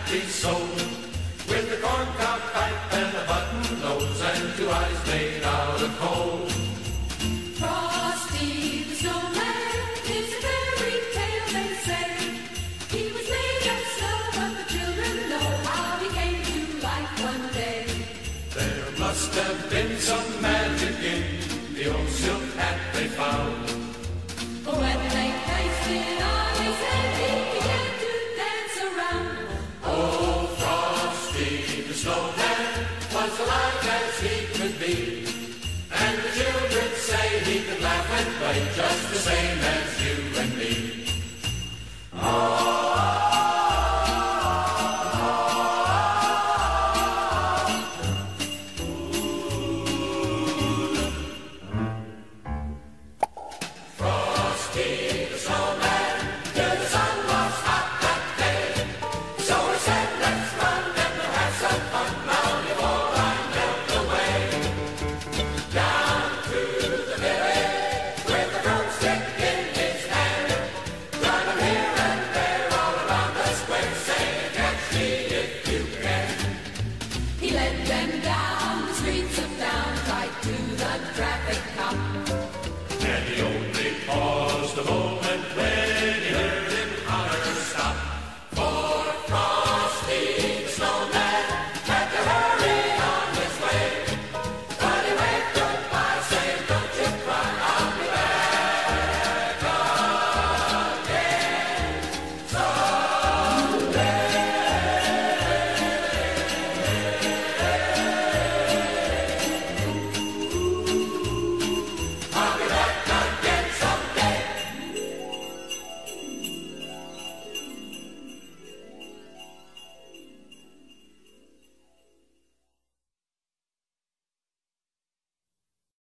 his soul, with a corncob pipe and a button nose and two eyes made out of coal. Frosty the snowman is a fairy tale, they say. He was made of snow, but the children know how he came to life one day. There must have been some magic in the old silk hat they found. But when they placed it on his head, he began to dance around. Oh, Frosty the snowman was alive as he could be, and the children say he could laugh and play just the same as